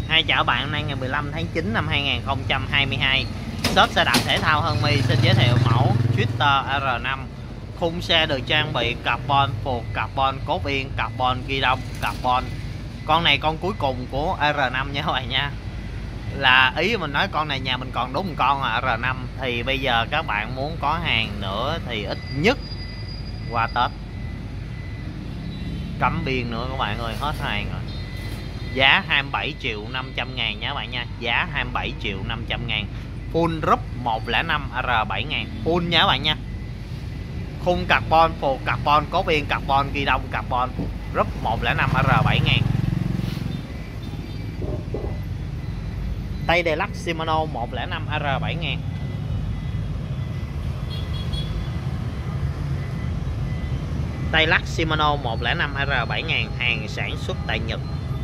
Hai chào bạn, hôm nay ngày 15 tháng 9 năm 2022. Shop xe đạp thể thao Hân My xin giới thiệu mẫu Twister R5. Khung xe được trang bị carbon, phuộc carbon, cốt yên carbon, ghi đông carbon. Con này con cuối cùng của R5 nha các bạn nha. Là ý mình nói con này nhà mình còn đúng một con R5. Thì bây giờ các bạn muốn có hàng nữa thì ít nhất qua Tết. Cấm biên nữa các bạn ơi, hết hàng rồi. Giá 27 triệu 500 ngàn nha các bạn nha. Giá 27 triệu 500 ngàn. Full group 105 R7 ngàn. Full nha các bạn nha. Khung carbon, phuộc carbon, cốt yên carbon, ghi đông carbon. Group 105 R7 ngàn. Tay Deluxe Shimano 105 R7 ngàn. Tay Deluxe Shimano 105 R7 ngàn. Hàng sản xuất tại Nhật.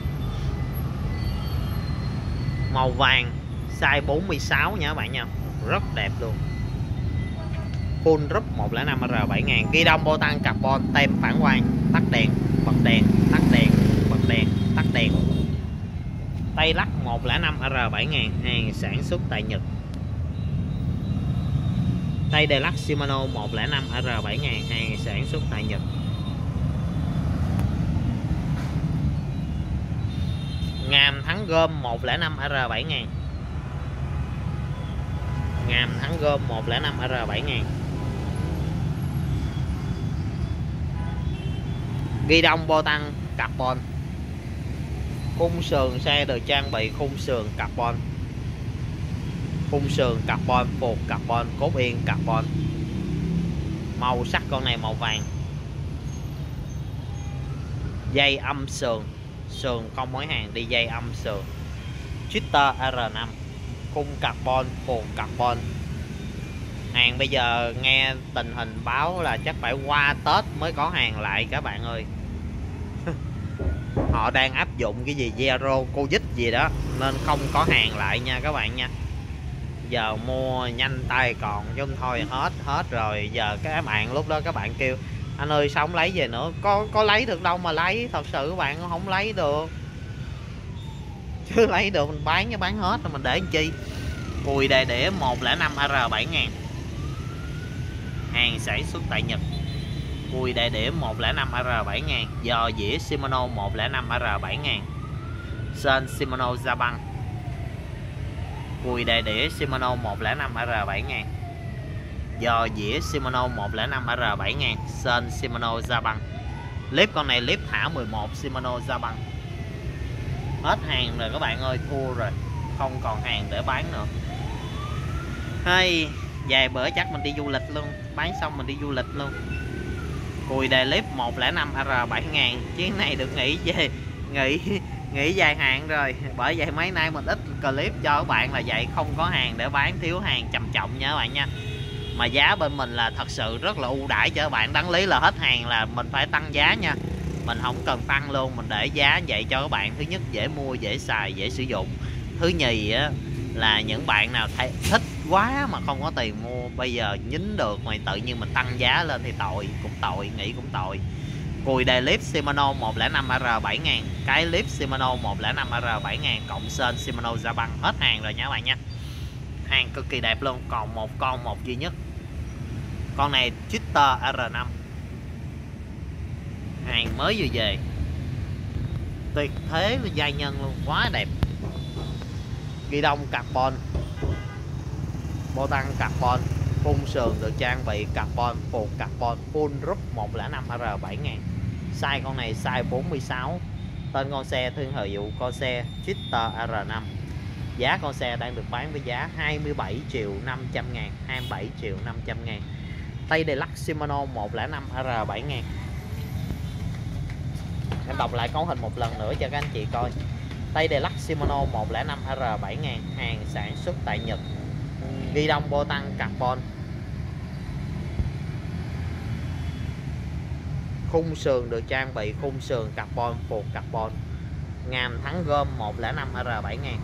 Màu vàng size 46 nha các bạn nha. Rất đẹp luôn. Full group 105 R7 ngàn. Ghi đông bô tăng carbon, tem phản quang, tắt đèn, bật đèn, tắt đèn, bật đèn, tắt đèn. Tay lắc 105 R7 ngàn. Hàng sản xuất tại Nhật. Tay Deluxe Shimano 105 R7 ngàn. Hàng sản xuất tại Nhật. Ngàm thắng gom 105 R7 ngàn. Ngàm thắng gom 105 R7 ngàn. Ghi đông bô tăng carbon. Khung sườn xe được trang bị khung sườn carbon. Khung sườn carbon, phuộc carbon, cốt yên carbon. Màu sắc con này màu vàng. Dây âm sườn. Sườn không mối hàng, đi dây âm sườn. Twister R5. Khung carbon, phuộc carbon. Hàng bây giờ nghe tình hình báo là chắc phải qua Tết mới có hàng lại các bạn ơi. Họ đang áp dụng cái gì Zero Covid gì đó nên không có hàng lại nha các bạn nha. Giờ mua nhanh tay còn chứ không thôi hết rồi. Giờ các bạn lúc đó các bạn kêu anh ơi sao không lấy về nữa, có lấy được đâu mà lấy, thật sự các bạn không lấy được. Chứ lấy được mình bán chứ bán hết rồi mình để làm chi. Cùi đề đĩa 105 R7 ngàn. Hàng sản xuất tại Nhật. Cùi đề đĩa 105 R7 ngàn. Giò dĩa Shimano 105 R7 ngàn. Sên Shimano Japan. Cùi đề đĩa Shimano 105 R7 ngàn. Giò dĩa Shimano 105 R7 ngàn. Sên Shimano Japan. Clip con này clip thả 11 Shimano Japan. Hết hàng rồi các bạn ơi, thua rồi, không còn hàng để bán nữa. Hay vài bữa chắc mình đi du lịch luôn, bán xong mình đi du lịch luôn. Cùi đề clip 105 R7 ngàn. Chuyến này được nghỉ về, nghỉ dài hạn rồi. Bởi vậy mấy nay mình ít clip cho các bạn là vậy, không có hàng để bán, thiếu hàng trầm trọng nha các bạn nha. Mà giá bên mình là thật sự rất là ưu đãi cho các bạn. Đáng lý là hết hàng là mình phải tăng giá nha. Mình không cần tăng luôn, mình để giá vậy cho các bạn. Thứ nhất dễ mua, dễ xài, dễ sử dụng. Thứ nhì á, là những bạn nào thích quá mà không có tiền mua, bây giờ nhín được mà tự nhiên mình tăng giá lên thì tội, cũng tội, nghĩ cũng tội. Cùi đề clip Shimano 105 R7 ngàn. Cái clip Shimano 105 R7 ngàn cộng sên Shimano Japan. Hết hàng rồi nha các bạn nha. Hàng cực kỳ đẹp luôn, còn một con một duy nhất. Con này Twister R5. Hàng mới vừa về, tuyệt thế giai nhân luôn, quá đẹp. Ghi đông carbon, bô tăng carbon. Khung sườn được trang bị carbon, phuộc carbon. Full group 105 R7 ngàn. Size con này size 46. Tên con xe thương hiệu con xe Twister R5. Giá con xe đang được bán với giá 27 triệu 500 ngàn. 27 triệu 500 ngàn. Tay Deluxe Shimano 105 R7 ngàn. Em đọc lại cấu hình một lần nữa cho các anh chị coi. Tay Deluxe Shimano 105 R7 ngàn. Hàng sản xuất tại Nhật. Ghi đông bô tăng carbon. Khung sườn được trang bị khung sườn carbon, phuộc carbon. Ngàm thắng gom 105 R7 ngàn.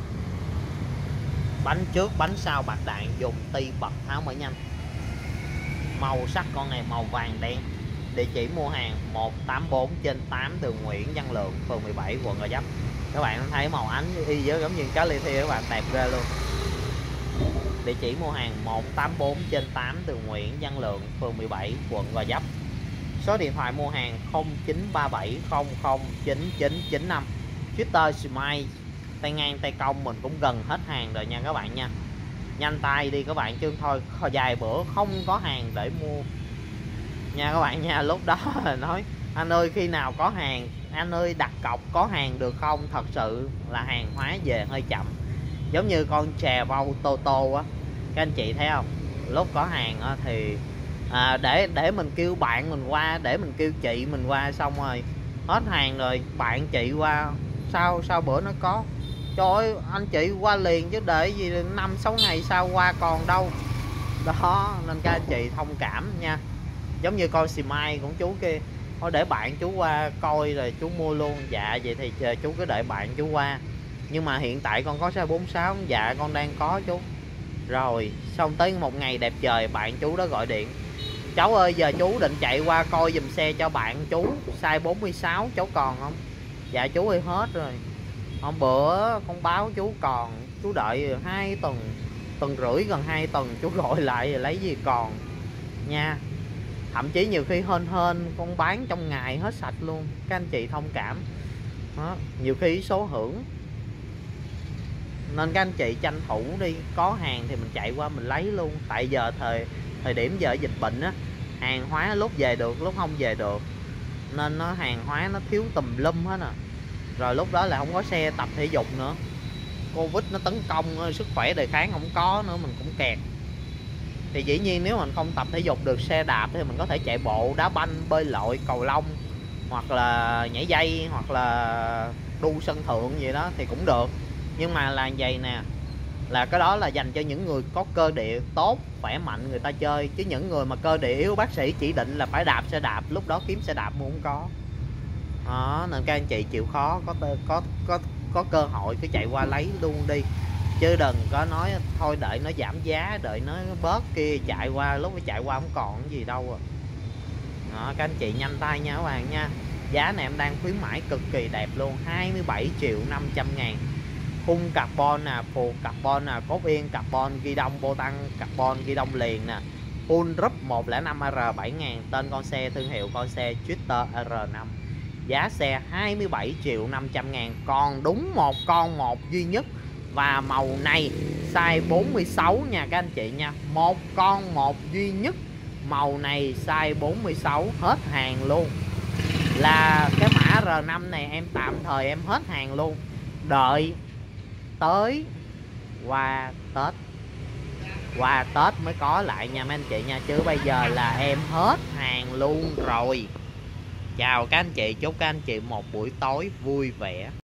Bánh trước bánh sau bạc đạn, dùng ti bật tháo mở nhanh. Màu sắc con này màu vàng đen. Địa chỉ mua hàng 184/8 đường Nguyễn Văn Lượng, phường 17, quận Gò Vấp. Các bạn thấy màu ánh y với giống như cá li thi các bạn, đẹp ghê luôn. Địa chỉ mua hàng 184/8 đường Nguyễn Văn Lượng, phường 17, quận Gò Vấp. Số điện thoại mua hàng 0937009995. Twitter Smile, tay ngang tay cong mình cũng gần hết hàng rồi nha các bạn nha. Nhanh tay đi các bạn, chứ thôi dài bữa không có hàng để mua nha các bạn nha. Lúc đó là nói anh ơi khi nào có hàng, anh ơi đặt cọc có hàng được không. Thật sự là hàng hóa về hơi chậm, giống như con chè vâu Toto á, các anh chị thấy không. Lúc có hàng á, thì để mình kêu bạn mình qua, để mình kêu chị mình qua, xong rồi hết hàng rồi bạn chị qua sao bữa nó có. Trời ơi anh chị qua liền chứ để gì 5-6 ngày sau qua còn đâu. Đó nên các anh chị thông cảm nha. Giống như con xì mai của chú kia, thôi để bạn chú qua coi rồi chú mua luôn. Dạ vậy thì chờ chú cứ đợi bạn chú qua. Nhưng mà hiện tại con có size 46. Dạ con đang có chú. Rồi xong tới một ngày đẹp trời bạn chú đó gọi điện: cháu ơi giờ chú định chạy qua coi giùm xe cho bạn chú size 46 cháu còn không. Dạ chú ơi hết rồi. Hôm bữa con báo chú còn, chú đợi 2 tuần, tuần rưỡi gần 2 tuần chú gọi lại rồi lấy gì còn nha. Thậm chí nhiều khi hên con bán trong ngày hết sạch luôn, các anh chị thông cảm đó. Nhiều khi số hưởng nên các anh chị tranh thủ đi, có hàng thì mình chạy qua mình lấy luôn. Tại giờ thời điểm giờ dịch bệnh á, hàng hóa lúc về được lúc không về được, nên nó hàng hóa nó thiếu tùm lum hết à. Rồi lúc đó là không có xe tập thể dục nữa, Covid nó tấn công, sức khỏe đề kháng không có nữa, mình cũng kẹt. Thì dĩ nhiên nếu mình không tập thể dục được xe đạp thì mình có thể chạy bộ, đá banh, bơi lội, cầu lông, hoặc là nhảy dây, hoặc là đu sân thượng gì đó thì cũng được. Nhưng mà là vậy nè, là cái đó là dành cho những người có cơ địa tốt, khỏe mạnh người ta chơi. Chứ những người mà cơ địa yếu, bác sĩ chỉ định là phải đạp xe đạp, lúc đó kiếm xe đạp mua không có đó. Nên các anh chị chịu khó có cơ hội cứ chạy qua lấy luôn đi, chứ đừng có nói thôi đợi nó giảm giá, đợi nó bớt kia chạy qua, lúc phải chạy qua không còn gì đâu đó. Các anh chị nhanh tay nha các bạn nha. Giá này em đang khuyến mãi cực kỳ đẹp luôn, 27.500.000. Khung carbon nè, phuộc carbon nè, cốt yên carbon, ghi đông bô tăng carbon, ghi đông liền nè. Full group 105R 7.000. Tên con xe, thương hiệu con xe Twitter R5. Giá xe 27.500.000. Còn đúng một con một duy nhất, và màu này size 46 nha các anh chị nha. Một con một duy nhất, màu này size 46, hết hàng luôn. Là cái mã R5 này em tạm thời em hết hàng luôn, đợi tới qua Tết mới có lại nha mấy anh chị nha, chứ bây giờ là em hết hàng luôn rồi. Chào các anh chị, chúc các anh chị một buổi tối vui vẻ.